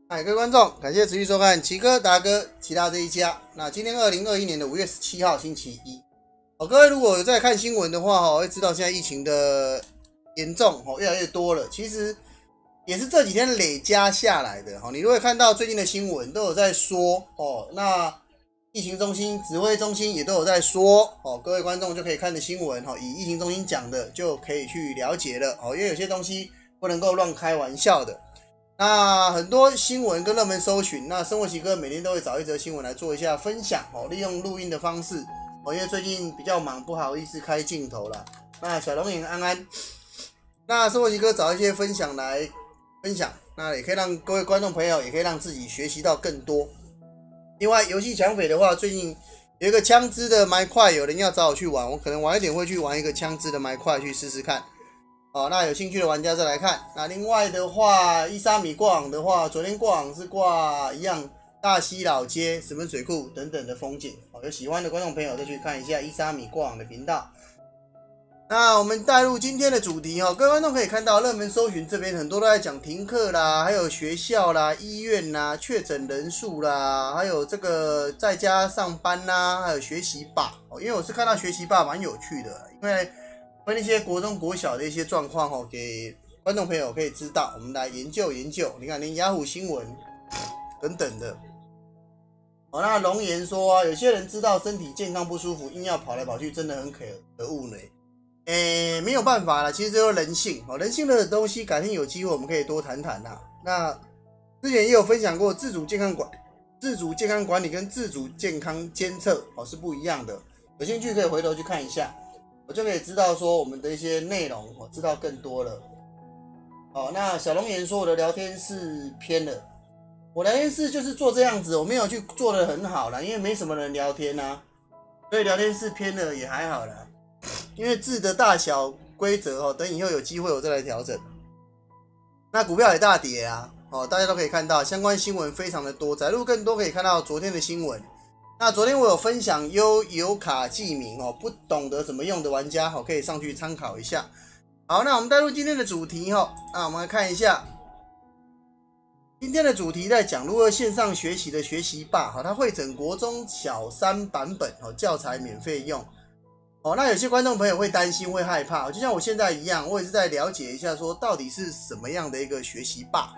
嗨，各位观众，感谢持续收看奇哥、达哥、其他这一家。那今天2021年的5月17号，星期一。各位如果有在看新闻的话，会知道现在疫情的严重越来越多了。其实也是这几天累加下来的。你如果看到最近的新闻，都有在说那疫情中心、指挥中心也都有在说各位观众就可以看的新闻以疫情中心讲的就可以去了解了因为有些东西不能够乱开玩笑的。那很多新闻跟热门搜寻，那生活奇哥每天都会找一则新闻来做一下分享利用录音的方式因为最近比较忙，不好意思开镜头啦。那小龙眼安安，那生活奇哥找一些分享来分享，那也可以让各位观众朋友，也可以让自己学习到更多。另外，游戏抢匪的话，最近有一个枪支的麦块，有人要找我去玩，我可能晚一点会去玩一个枪支的麦块去试试看。那有兴趣的玩家再来看。那另外的话，伊莎米挂网的话，昨天挂网是挂一样大溪老街、石门水库等等的风景有喜欢的观众朋友再去看一下伊莎米挂网的频道。那我们带入今天的主题各位观众可以看到，热门搜寻这边很多都在讲停课啦，还有学校啦、医院啦、确诊人数啦，还有这个在家上班啦，还有学习霸因为我是看到学习霸蛮有趣的，因为分一些国中国小的一些状况给观众朋友可以知道，我们来研究研究。你看，连雅虎新闻等等的那龙岩说有些人知道身体健康不舒服，硬要跑来跑去，真的很可恶呢。没有办法啦，其实这就是人性人性的东西，改天有机会我们可以多谈谈啦。那之前也有分享过，自主健康管理跟自主健康监测是不一样的，有兴趣可以回头去看一下，我就可以知道说我们的一些内容知道更多了。那小龙岩说我的聊天室偏了，我聊天室就是做这样子，我没有去做得很好啦，因为没什么人聊天啊，所以聊天室偏了也还好啦。因为字的大小规则等以后有机会我再来调整。那股票也大跌啊大家都可以看到相关新闻非常的多，载入更多可以看到昨天的新闻。那昨天我有分享悠游卡记名不懂得怎么用的玩家可以上去参考一下。好，那我们带入今天的主题那我们来看一下今天的主题，在讲如何线上学习的学习霸它会整国中小3版本教材免费用那有些观众朋友会担心会害怕就像我现在一样，我也是在了解一下说到底是什么样的一个学习霸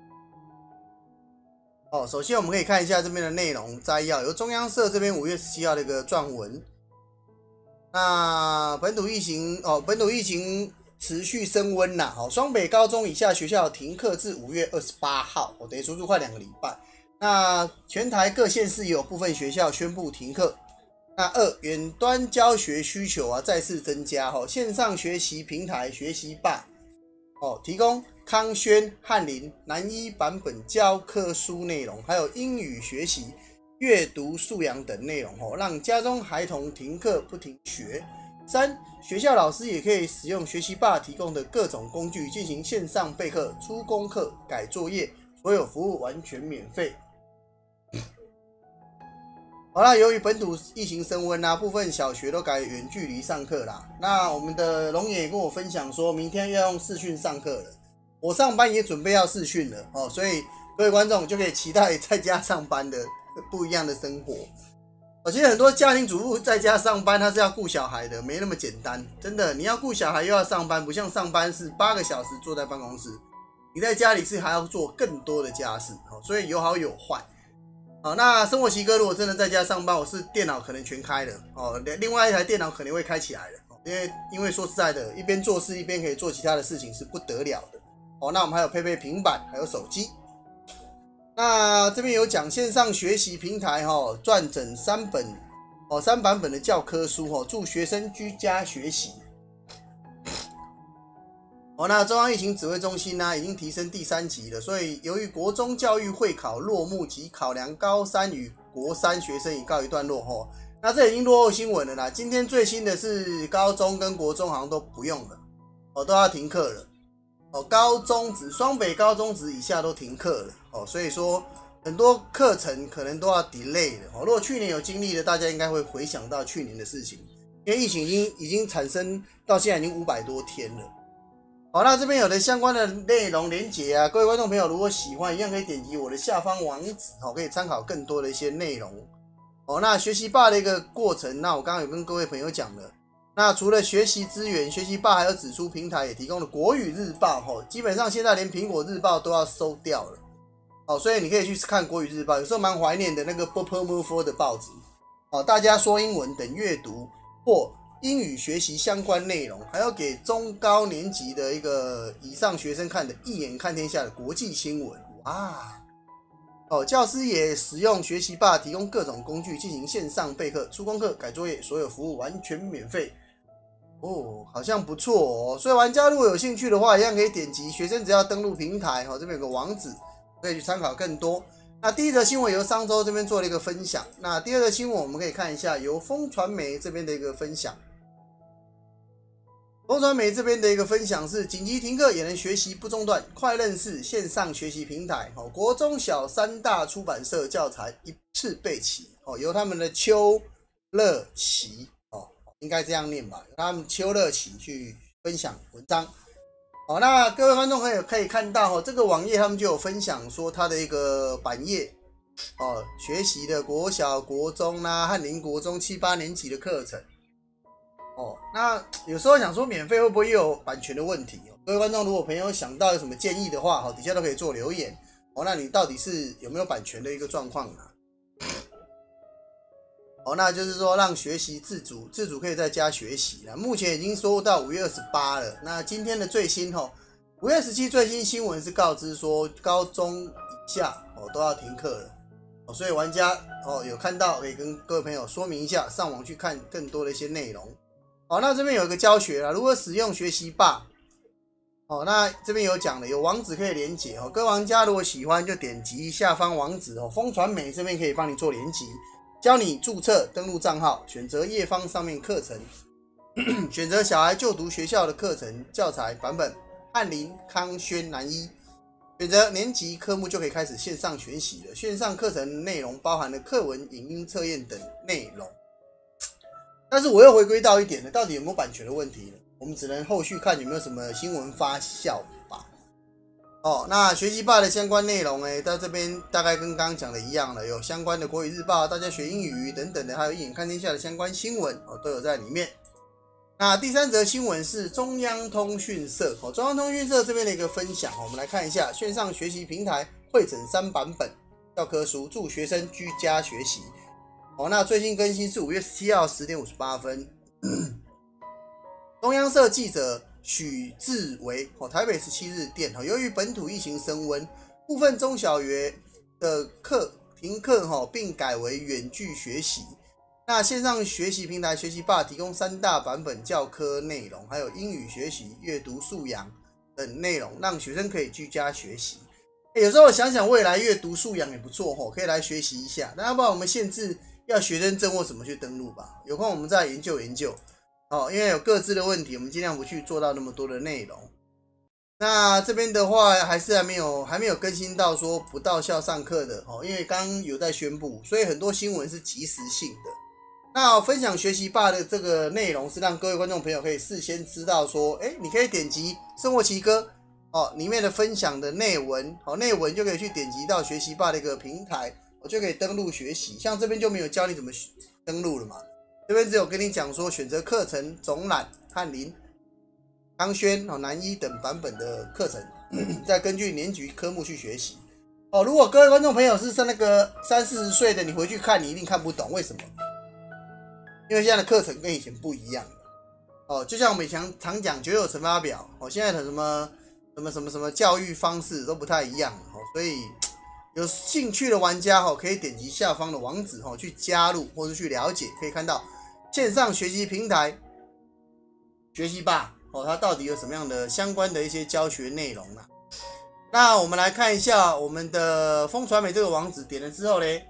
首先我们可以看一下这边的内容摘要，由中央社这边5月17号的一个撰文。那本土疫情持续升温啦双北高中以下学校停课至5月28号等于足足快2个礼拜。那全台各县市也有部分学校宣布停课。那远端教学需求再次增加线上学习平台学习霸提供康轩、翰林、南一版本教科书内容，还有英语学习、阅读素养等内容让家中孩童停课不停学。3. 学校老师也可以使用学习霸提供的各种工具进行线上备课、出功课、改作业，所有服务完全免费。好啦，由于本土疫情升温部分小学都改远距离上课啦。那我们的龙眼也跟我分享说，明天要用视讯上课了。我上班也准备要视讯了所以各位观众就可以期待在家上班的不一样的生活。其实很多家庭主妇在家上班，他是要顾小孩的，没那么简单。真的，你要顾小孩又要上班，不像上班是8个小时坐在办公室，你在家里是还要做更多的家事所以有好有坏。那生活奇哥如果真的在家上班，我是电脑可能全开了另外一台电脑可能会开起来了因为说实在的，一边做事一边可以做其他的事情是不得了的那我们还有配平板还有手机。那这边有讲线上学习平台撰整3版本的教科书助学生居家学习那中央疫情指挥中心已经提升第3级了，所以由于国中教育会考落幕及考量高3与国3学生已告一段落那这已经落后新闻了啦。今天最新的是高中跟国中好像都不用了都要停课了高中职双北高中职以下都停课了所以说很多课程可能都要 delay 了如果去年有经历的，大家应该会回想到去年的事情，因为疫情已经产生到现在已经500多天了好，那这边有的相关的内容连结啊，各位观众朋友如果喜欢，一样可以点击我的下方网址，可以参考更多的一些内容。那学习吧的一个过程，那我刚刚有跟各位朋友讲了。那除了学习资源，学习吧还有指出平台也提供了国语日报，基本上现在连苹果日报都要收掉了，所以你可以去看国语日报，有时候蛮怀念的那个 Popomofo 的报纸，大家说英文等阅读或英语学习相关内容，还要给中高年级的一个以上学生看的一眼看天下的国际新闻，哇！教师也使用学习吧提供各种工具进行线上备课、出功课、改作业，所有服务完全免费。好像不错所以玩家如果有兴趣的话，一样可以点击学生只要登录平台，这边有个网址可以去参考更多。那第一则新闻由商周这边做了一个分享，那第二则新闻我们可以看一下由风传媒这边的一个分享。风传媒这边的一个分享是：紧急停课也能学习不中断，快认识线上学习平台。国中小3大出版社教材一次备齐，由他们的邱乐琪，应该这样念吧，由他们邱乐琪去分享文章。那各位观众可以看到，这个网页他们就有分享说它的一个版页，学习的国小、国中啦、翰林国中7、8年级的课程。那有时候想说免费会不会又有版权的问题？各位观众如果朋友想到有什么建议的话，底下都可以做留言。那你到底是有没有版权的一个状况啊？那就是说让学习自主可以在家学习了。目前已经说到5月28了。那今天的最新5月17最新新闻是告知说高中以下都要停课了。所以玩家有看到可以跟各位朋友说明一下，上网去看更多的一些内容。那这边有一个教学啦，如何使用学习吧。那这边有讲的，有网址可以连结各位玩家如果喜欢就点击下方网址风传媒这边可以帮你做连结，教你注册登录账号，选择页方上面课程，选择小孩就读学校的课程教材版本，翰林、康轩、南一，选择年级科目就可以开始线上学习了。线上课程内容包含了课文、影音测验等内容。但是我又回归到一点了，到底有没有版权的问题呢？我们只能后续看有没有什么新闻发酵吧。那学习吧的相关内容到这边大概跟刚刚讲的一样了，有相关的国语日报、大家学英语等等的，还有一眼看天下的相关新闻都有在里面。那第三则新闻是中央通讯社中央通讯社这边的一个分享我们来看一下，线上学习平台汇整3版本教科书，助学生居家学习。那最新更新是5月17号10点58分。中央社记者许志维台北17日电，由于本土疫情升温，部分中小学的停课并改为远距学习。那线上学习平台学习吧提供3大版本教科内容，还有英语学习、阅读素养等内容，让学生可以居家学习。有时候想想未来阅读素养也不错可以来学习一下。那要不然我们限制要学生证或什么去登录吧，有空我们再研究研究因为有各自的问题，我们尽量不去做到那么多的内容。那这边的话还是还没有更新到说不到校上课的因为刚刚有在宣布，所以很多新闻是即时性的。那分享学习吧的这个内容是让各位观众朋友可以事先知道说，你可以点击生活奇哥里面的分享的内文内文就可以去点击到学习吧的一个平台，我就可以登录学习。像这边就没有教你怎么登录了嘛，这边只有跟你讲说选择课程总览、翰林、康轩、南一等版本的课程，再根据年级科目去学习。如果各位观众朋友是那个30-40岁的，你回去看你一定看不懂，为什么？因为现在的课程跟以前不一样就像我们以前常讲九九乘法表现在的什么教育方式都不太一样所以有兴趣的玩家可以点击下方的网址去加入或是去了解，可以看到线上学习平台学习吧它到底有什么样的相关的一些教学内容啦。那我们来看一下我们的风传媒这个网址，点了之后呢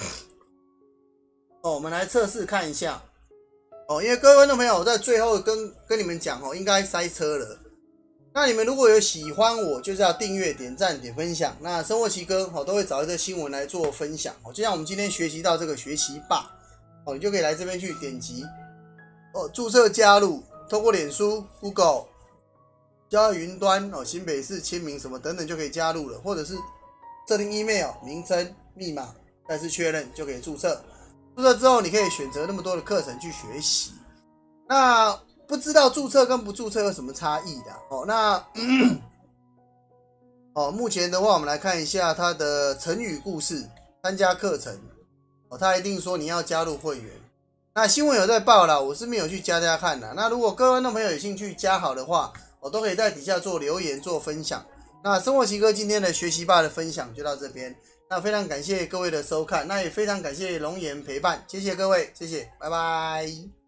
我们来测试看一下因为各位观众朋友，我在最后跟你们讲应该塞车了。那你们如果有喜欢我，就是要订阅、点赞、点分享。那生活奇哥都会找一个新闻来做分享就像我们今天学习到这个学习吧你就可以来这边去点击注册加入，通过脸书、Google 加到云端哦，新北市签名什么等等就可以加入了，或者是设定 email 名称、密码，再次确认就可以注册。注册之后，你可以选择那么多的课程去学习。那不知道注册跟不注册有什么差异的哦？那目前的话，我们来看一下它的成语故事参加课程哦，它一定说你要加入会员。那新闻有在报啦，我是没有去加大家看的。那如果各位观众朋友有兴趣加好的话，我都可以在底下做留言做分享。那生活奇哥今天的学习吧的分享就到这边，那非常感谢各位的收看，那也非常感谢龙岩陪伴，谢谢各位，谢谢，拜拜。